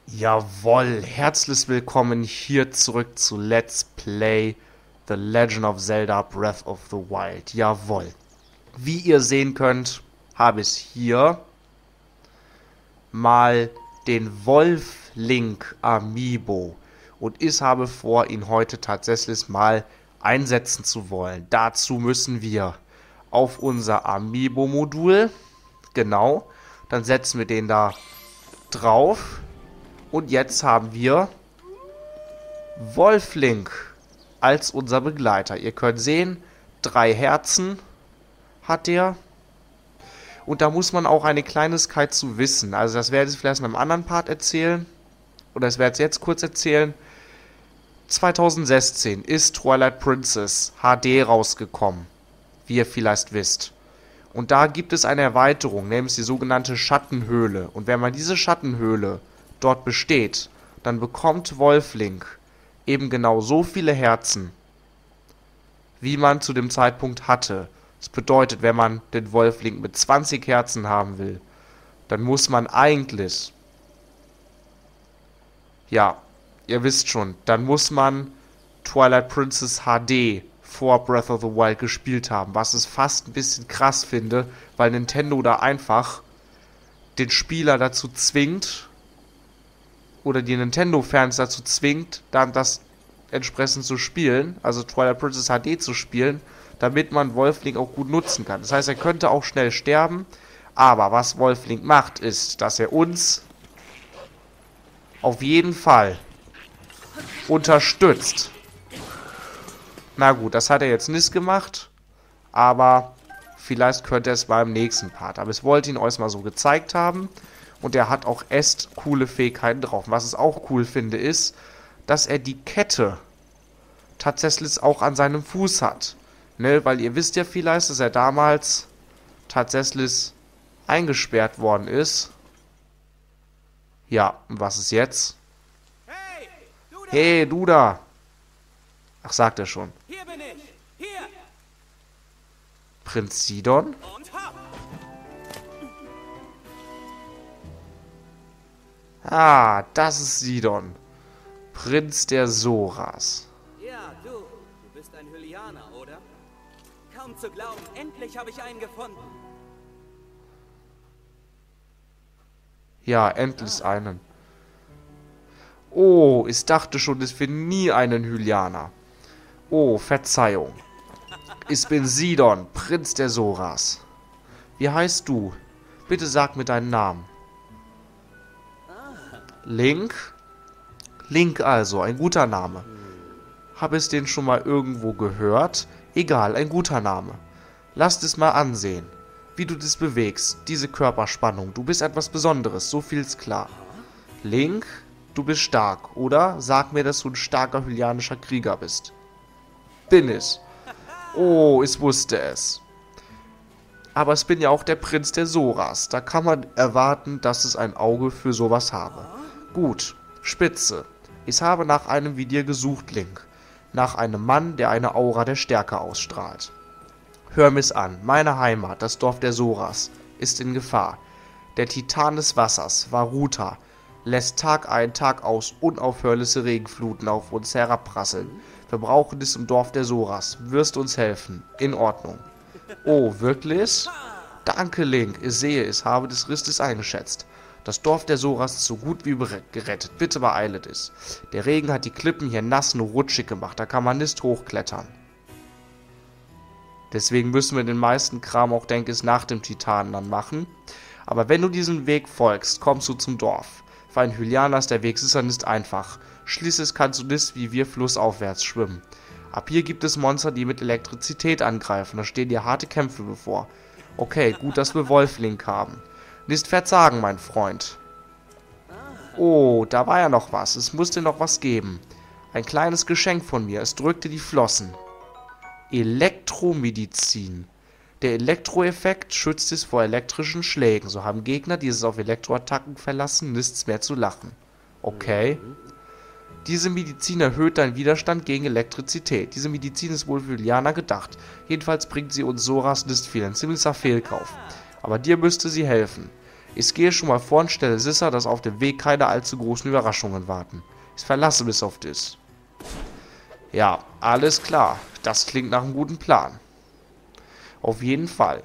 Jawohl, herzlich willkommen hier zurück zu Let's Play The Legend of Zelda Breath of the Wild. Jawohl. Wie ihr sehen könnt, habe ich hier mal den Wolf Link Amiibo. Und ich habe vor, ihn heute tatsächlich mal einsetzen zu wollen. Dazu müssen wir auf unser Amiibo-Modul, genau, dann setzen wir den da drauf. Und jetzt haben wir Wolf-Link als unser Begleiter. Ihr könnt sehen, 3 Herzen hat der. Und da muss man auch eine Kleinigkeit zu wissen. Also das werde ich vielleicht in einem anderen Part erzählen. Oder das werde ich jetzt kurz erzählen. 2016 ist Twilight Princess HD rausgekommen. Wie ihr vielleicht wisst. Und da gibt es eine Erweiterung, nämlich die sogenannte Schattenhöhle. Und wenn man diese Schattenhöhle dort besteht, dann bekommt Wolf-Link eben genau so viele Herzen, wie man zu dem Zeitpunkt hatte. Das bedeutet, wenn man den Wolf-Link mit 20 Herzen haben will, dann muss man eigentlich, ja, ihr wisst schon, dann muss man Twilight Princess HD vor Breath of the Wild gespielt haben, was ich fast ein bisschen krass finde, weil Nintendo da einfach den Spieler dazu zwingt, oder die Nintendo-Fans dazu zwingt, dann das entsprechend zu spielen, also Twilight Princess HD zu spielen, damit man Wolf-Link auch gut nutzen kann. Das heißt, er könnte auch schnell sterben, aber was Wolf-Link macht, ist, dass er uns auf jeden Fall unterstützt. Na gut, das hat er jetzt nicht gemacht, aber vielleicht könnte er es beim nächsten Part. Aber ich wollte ihn euch mal so gezeigt haben. Und er hat auch echt coole Fähigkeiten drauf. Was ich auch cool finde, ist, dass er die Kette tatsächlich auch an seinem Fuß hat. Ne, weil ihr wisst ja vielleicht, dass er damals tatsächlich eingesperrt worden ist. Ja, und was ist jetzt? Hey, du da! Ach, sagt er schon. Hier bin ich! Hier! Prinz Sidon? Und hopp! Ah, das ist Sidon. Prinz der Zoras. Ja, du bist ein Hylianer, oder? Kaum zu glauben, endlich habe ich einen gefunden. Ja, endlich einen. Oh, ich dachte schon, ich finde nie einen Hylianer. Oh, Verzeihung. Ich bin Sidon, Prinz der Zoras. Wie heißt du? Bitte sag mir deinen Namen. Link? Link also, ein guter Name. Habe ich den schon mal irgendwo gehört? Egal, ein guter Name. Lass es mal ansehen, wie du dich bewegst, diese Körperspannung. Du bist etwas Besonderes, so viel ist klar. Link, du bist stark, oder? Sag mir, dass du ein starker hylianischer Krieger bist. Bin ich. Oh, ich wusste es. Aber ich bin ja auch der Prinz der Zoras. Da kann man erwarten, dass ich ein Auge für sowas habe. Gut, spitze. Ich habe nach einem wie dir gesucht, Link. Nach einem Mann, der eine Aura der Stärke ausstrahlt. Hör mich an, meine Heimat, das Dorf der Zoras, ist in Gefahr. Der Titan des Wassers, Varuta, lässt Tag ein, Tag aus unaufhörliche Regenfluten auf uns herabprasseln. Wir brauchen dich im Dorf der Zoras. Wirst uns helfen. In Ordnung. Oh, wirklich? Danke, Link. Ich sehe, ich habe das richtig eingeschätzt. Das Dorf der Zoras ist so gut wie gerettet. Bitte beeile dich. Der Regen hat die Klippen hier nass und rutschig gemacht. Da kann man nicht hochklettern. Deswegen müssen wir den meisten Kram auch, denke ich, nach dem Titanen dann machen. Aber wenn du diesen Weg folgst, kommst du zum Dorf. Für einen Hylianer ist der Weg sicher nicht einfach. Schließlich kannst du nicht wie wir flussaufwärts schwimmen. Ab hier gibt es Monster, die mit Elektrizität angreifen. Da stehen dir harte Kämpfe bevor. Okay, gut, dass wir Wolf-Link haben. Nicht verzagen, mein Freund. Oh, da war ja noch was. Es musste noch was geben. Ein kleines Geschenk von mir. Es drückte die Flossen. Elektromedizin. Der Elektroeffekt schützt es vor elektrischen Schlägen. So haben Gegner, die es auf Elektroattacken verlassen, nichts mehr zu lachen. Okay. Diese Medizin erhöht deinen Widerstand gegen Elektrizität. Diese Medizin ist wohl für Hylianer gedacht. Jedenfalls bringt sie uns Zoras nicht viel. Ein ziemlicher Fehlkauf. Aber dir müsste sie helfen. Ich gehe schon mal vor und stelle sicher, dass auf dem Weg keine allzu großen Überraschungen warten. Ich verlasse mich auf das. Ja, alles klar. Das klingt nach einem guten Plan. Auf jeden Fall.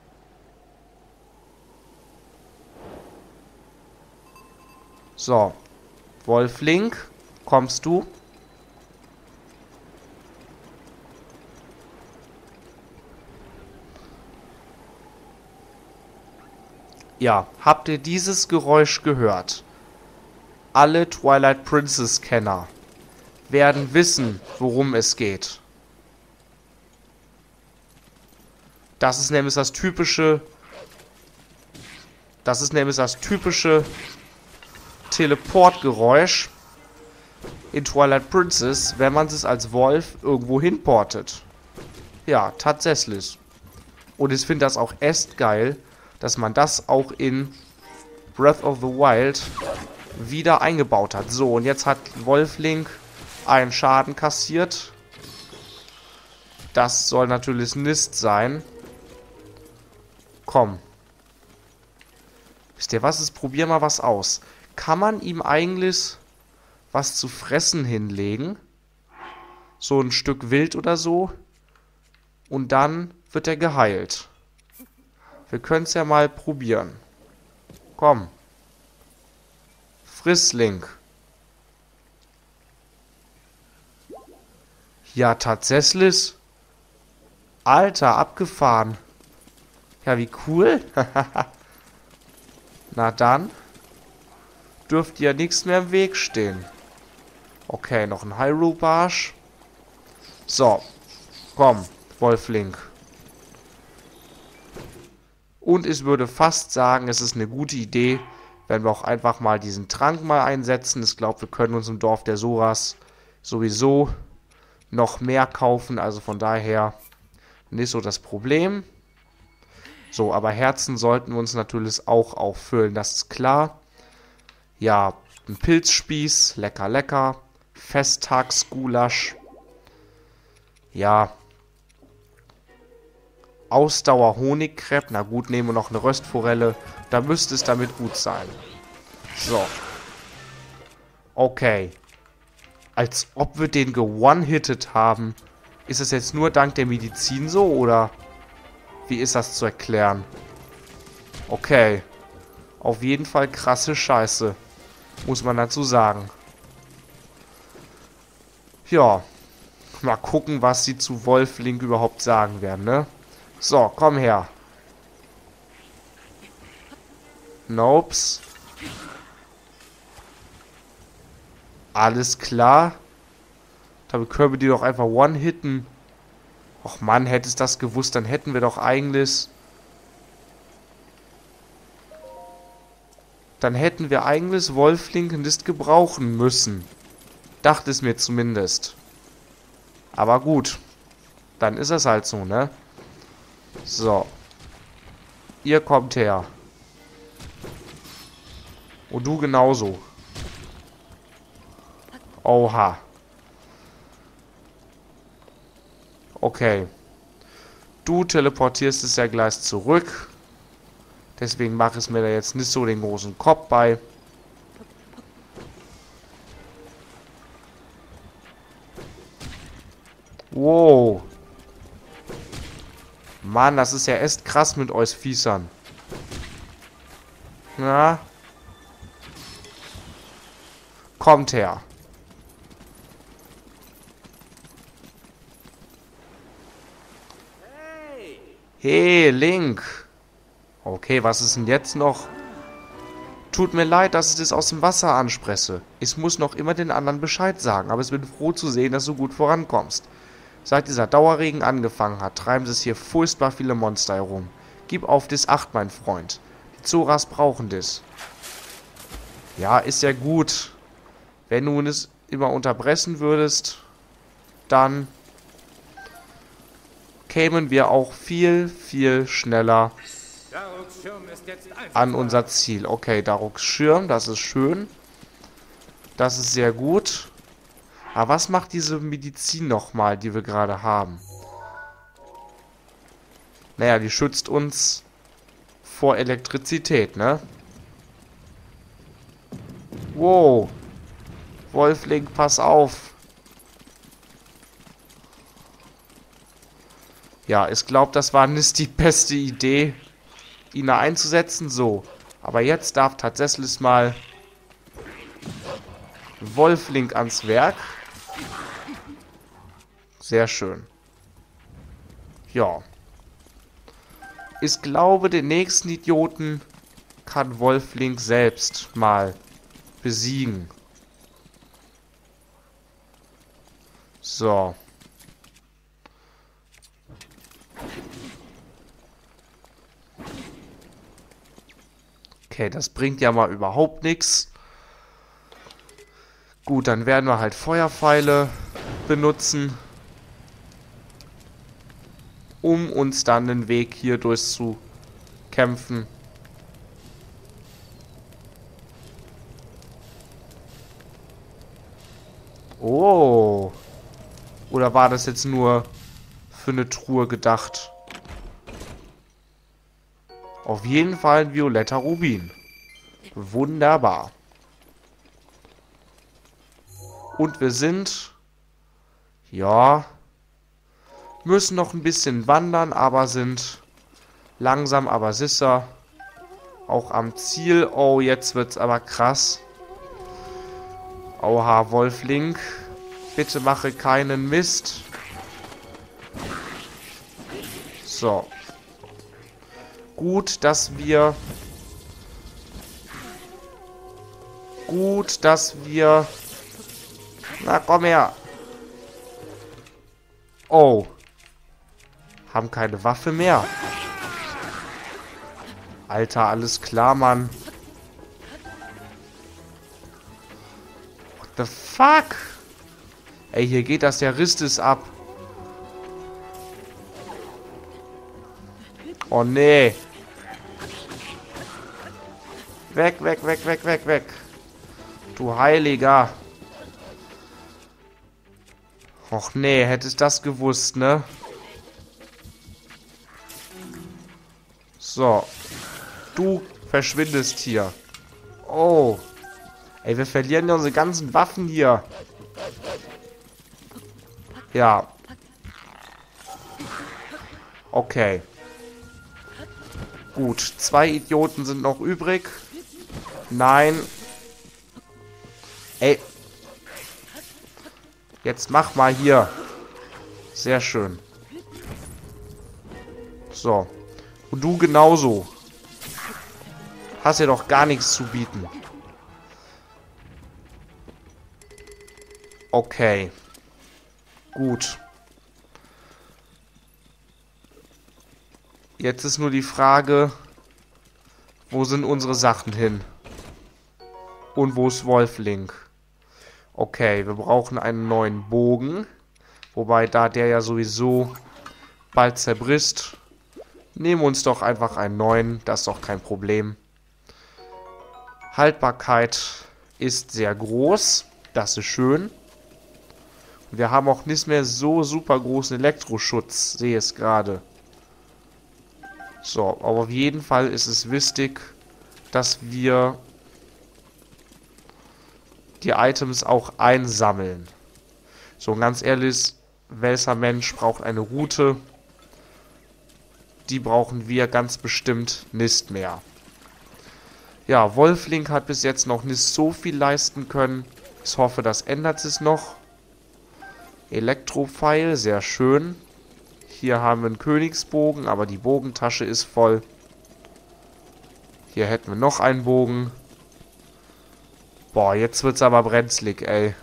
So. Wolflink, kommst du? Ja, habt ihr dieses Geräusch gehört? Alle Twilight Princess Kenner werden wissen, worum es geht. Das ist nämlich das typische Teleportgeräusch in Twilight Princess, wenn man es als Wolf irgendwo hinportet. Ja, tatsächlich. Und ich finde das auch echt geil, dass man das auch in Breath of the Wild wieder eingebaut hat. So, und jetzt hat Wolflink einen Schaden kassiert. Das soll natürlich nicht sein. Komm. Wisst ihr was? Ich probiere mal was aus. Kann man ihm eigentlich was zu fressen hinlegen? So ein Stück Wild oder so. Und dann wird er geheilt. Wir können es ja mal probieren. Komm. Friss, Link. Ja, tatsächlich. Alter, abgefahren. Ja, wie cool. Na dann. Dürfte ja nichts mehr im Weg stehen. Okay, noch ein Hyrule Barsch. So. Komm, Wolflink. Und ich würde fast sagen, es ist eine gute Idee, wenn wir auch einfach mal diesen Trank mal einsetzen. Ich glaube, wir können uns im Dorf der Soras sowieso noch mehr kaufen. Also von daher nicht so das Problem. So, aber Herzen sollten wir uns natürlich auch auffüllen. Das ist klar. Ja, ein Pilzspieß. Lecker, lecker. Festtagsgulasch. Ja. Ausdauer Honigcrepe. Na gut, nehmen wir noch eine Röstforelle. Da müsste es damit gut sein. So. Okay. Als ob wir den ge-one-hitted haben. Ist es jetzt nur dank der Medizin so, oder wie ist das zu erklären? Okay. Auf jeden Fall krasse Scheiße. Muss man dazu sagen. Ja. Mal gucken, was sie zu Wolflink überhaupt sagen werden, ne? So, komm her. Nopes. Alles klar. Damit können wir die doch einfach one-hitten. Och Mann, hättest das gewusst, dann hätten wir doch eigentlich... Dann hätten wir eigentlich Wolflink nicht gebrauchen müssen. Dachte es mir zumindest. Aber gut. Dann ist es halt so, ne? So. Ihr kommt her. Und du genauso. Oha. Okay. Du teleportierst es ja gleich zurück. Deswegen mache ich mir da jetzt nicht so den großen Kopf bei. Wow. Mann, das ist ja echt krass mit euch Viechern. Na? Kommt her. Hey, Link. Okay, was ist denn jetzt noch? Tut mir leid, dass ich das aus dem Wasser anspreche. Ich muss noch immer den anderen Bescheid sagen, aber ich bin froh zu sehen, dass du gut vorankommst. Seit dieser Dauerregen angefangen hat, treiben sich hier furchtbar viele Monster herum. Gib auf das Acht, mein Freund. Die Zoras brauchen das. Ja, ist ja gut. Wenn du es immer unterbrechen würdest, dann kämen wir auch viel, viel schneller an unser Ziel. Okay, Daruks Schirm, das ist schön. Das ist sehr gut. Aber was macht diese Medizin nochmal, die wir gerade haben? Naja, die schützt uns vor Elektrizität, ne? Wow. Wolfling, pass auf. Ja, ich glaube, das war nicht die beste Idee, ihn da einzusetzen. So. Aber jetzt darf tatsächlich mal Wolfling ans Werk. Sehr schön. Ja. Ich glaube, den nächsten Idioten kann Wolfling selbst mal besiegen. So. Okay, das bringt ja mal überhaupt nichts. Gut, dann werden wir halt Feuerpfeile benutzen, um uns dann den Weg hier durchzukämpfen. Oh. Oder war das jetzt nur für eine Truhe gedacht? Auf jeden Fall ein violetter Rubin. Wunderbar. Und wir sind... Ja... Müssen noch ein bisschen wandern, aber sind langsam, aber sicher auch am Ziel. Oh, jetzt wird's aber krass. Oha, Wolfling. Bitte mache keinen Mist. So. Gut, dass wir... Na, komm her. Oh. Haben keine Waffe mehr. Alter, alles klar, Mann. What the fuck? Ey, hier geht das ja Ristis ab. Oh, nee. Weg, weg, weg, weg, weg, weg. Du Heiliger. Och, nee, hättest das gewusst, ne? So. Du verschwindest hier. Oh. Ey, wir verlieren ja unsere ganzen Waffen hier. Ja. Okay. Gut, 2 Idioten sind noch übrig. Nein. Ey. Jetzt mach mal hier. Sehr schön. So. Und du genauso. Hast ja doch gar nichts zu bieten. Okay. Gut. Jetzt ist nur die Frage, wo sind unsere Sachen hin? Und wo ist Wolfling? Okay, wir brauchen einen neuen Bogen. Wobei, da der ja sowieso bald zerbricht, nehmen wir uns doch einfach einen neuen. Das ist doch kein Problem. Haltbarkeit ist sehr groß. Das ist schön. Wir haben auch nicht mehr so super großen Elektroschutz, sehe es gerade. So, aber auf jeden Fall ist es wichtig, dass wir die Items auch einsammeln. So, ganz ehrlich, welcher Mensch braucht eine Route? Die brauchen wir ganz bestimmt nicht mehr. Ja, Wolfling hat bis jetzt noch nicht so viel leisten können. Ich hoffe, das ändert sich noch. Elektropfeil, sehr schön. Hier haben wir einen Königsbogen, aber die Bogentasche ist voll. Hier hätten wir noch einen Bogen. Boah, jetzt wird's aber brenzlig, ey.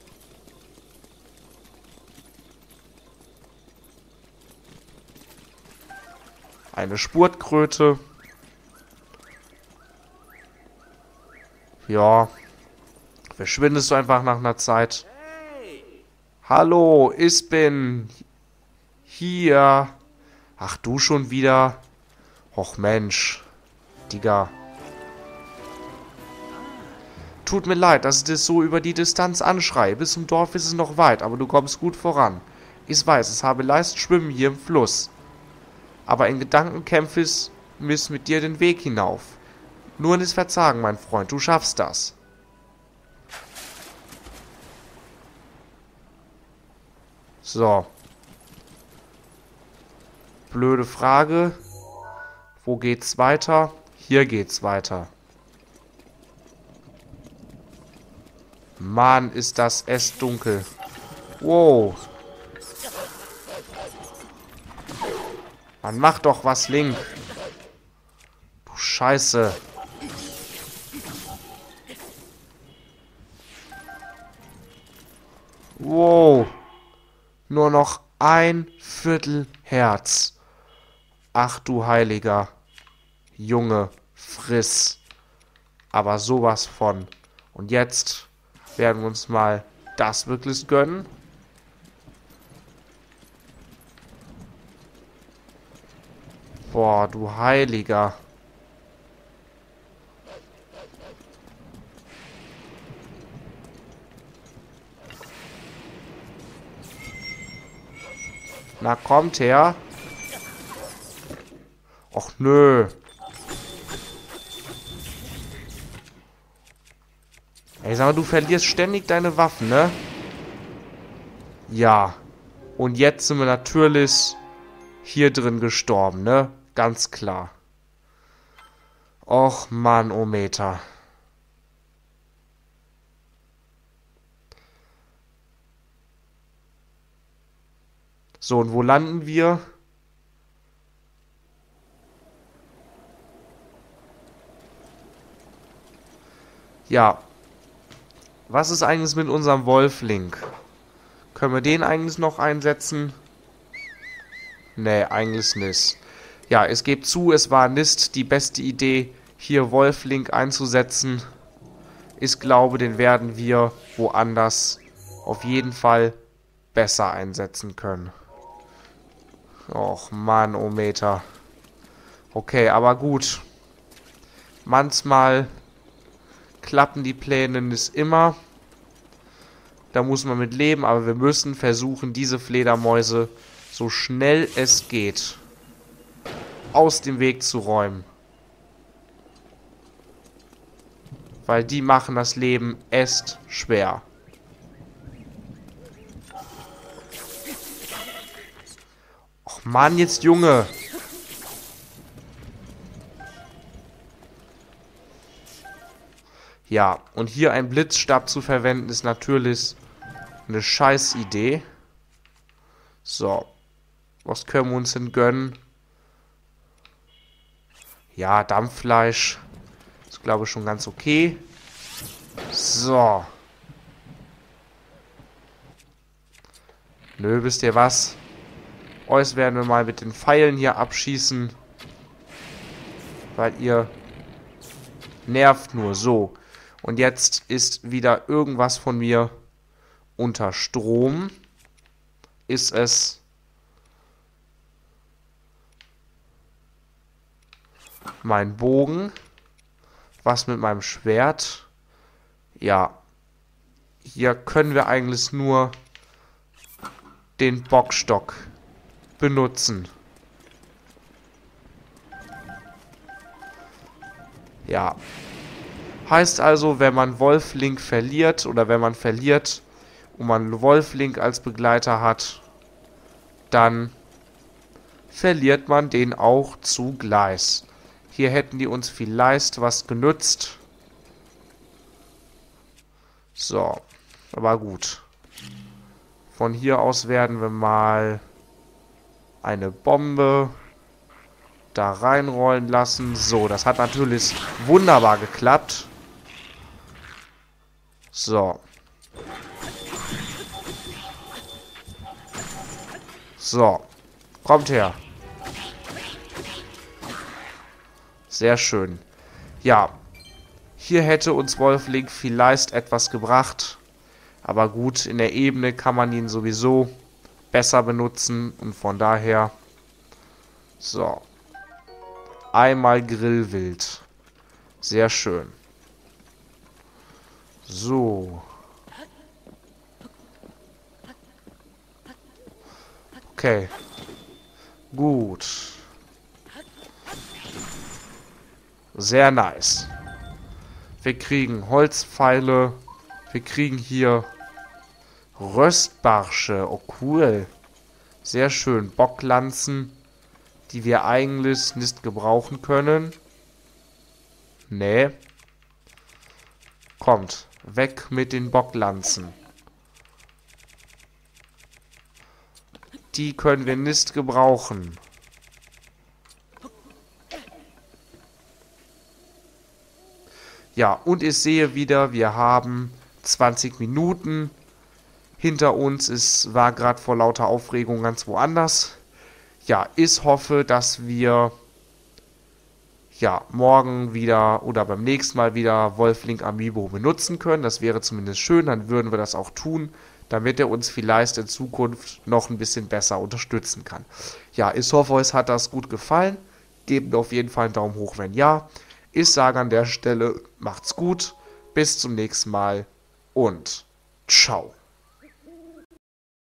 Eine Spurtkröte. Ja. Verschwindest du einfach nach einer Zeit. Hallo, ich bin hier. Ach, du schon wieder? Och Mensch. Digga. Tut mir leid, dass ich das so über die Distanz anschreie. Bis zum Dorf ist es noch weit, aber du kommst gut voran. Ich weiß, ich habe leicht Schwimmen hier im Fluss. Aber in Gedanken kämpfe ich mit dir den Weg hinauf. Nur nicht verzagen, mein Freund, du schaffst das. So. Blöde Frage. Wo geht's weiter? Hier geht's weiter. Mann, ist das dunkel. Wow. Man macht doch was, Link. Du Scheiße. Wow. Nur noch 1/4 Herz. Ach du Heiliger. Junge, friss. Aber sowas von. Und jetzt werden wir uns mal das wirklich gönnen. Boah, du Heiliger. Na, kommt her. Och, nö. Ey, sag mal, du verlierst ständig deine Waffen, ne? Ja. Und jetzt sind wir natürlich hier drin gestorben, ne? Ganz klar. Och, Mann, oh Meter. So, und wo landen wir? Ja. Was ist eigentlich mit unserem Wolf-Link? Können wir den eigentlich noch einsetzen? Nee, eigentlich nicht. Ja, es gibt zu, es war nicht die beste Idee, hier Wolf-Link einzusetzen. Ich glaube, den werden wir woanders auf jeden Fall besser einsetzen können. Och, Mann, oh Meter. Okay, aber gut. Manchmal klappen die Pläne nicht immer. Da muss man mit leben, aber wir müssen versuchen, diese Fledermäuse so schnell es geht aus dem Weg zu räumen. Weil die machen das Leben echt schwer. Och Mann, jetzt Junge. Ja, und hier einen Blitzstab zu verwenden, ist natürlich eine scheiß Idee. So. Was können wir uns denn gönnen? Ja, Dampffleisch. Ist, glaube ich, schon ganz okay. So. Nö, wisst ihr was? Euch werden wir mal mit den Pfeilen hier abschießen. Weil ihr nervt nur so. Und jetzt ist wieder irgendwas von mir unter Strom. Ist es mein Bogen? Was mit meinem Schwert? Ja. Hier können wir eigentlich nur den Bockstock benutzen. Ja. Heißt also, wenn man Wolf-Link verliert oder wenn man verliert und man Wolf-Link als Begleiter hat, dann verliert man den auch zugleich. Hier hätten die uns vielleicht was genützt. So, aber gut. Von hier aus werden wir mal eine Bombe da reinrollen lassen. So, das hat natürlich wunderbar geklappt. So. So. Kommt her. Sehr schön. Ja. Hier hätte uns Wolf-Link vielleicht etwas gebracht. Aber gut, in der Ebene kann man ihn sowieso besser benutzen. Und von daher... So. Einmal Grillwild. Sehr schön. So. Okay. Gut. Sehr nice. Wir kriegen Holzpfeile. Wir kriegen hier Röstbarsche. Oh, cool. Sehr schön. Bocklanzen, die wir eigentlich nicht gebrauchen können. Nee. Kommt. Weg mit den Bocklanzen. Die können wir nicht gebrauchen. Ja, und ich sehe wieder, wir haben 20 Minuten. Hinter uns war gerade vor lauter Aufregung ganz woanders. Ja, ich hoffe, dass wir morgen wieder oder beim nächsten Mal wieder Wolflink Amiibo benutzen können. Das wäre zumindest schön, dann würden wir das auch tun, damit er uns vielleicht in Zukunft noch ein bisschen besser unterstützen kann. Ja, ich hoffe, euch hat das gut gefallen. Gebt mir auf jeden Fall einen Daumen hoch, wenn ja. Ich sage an der Stelle, macht's gut, bis zum nächsten Mal und ciao.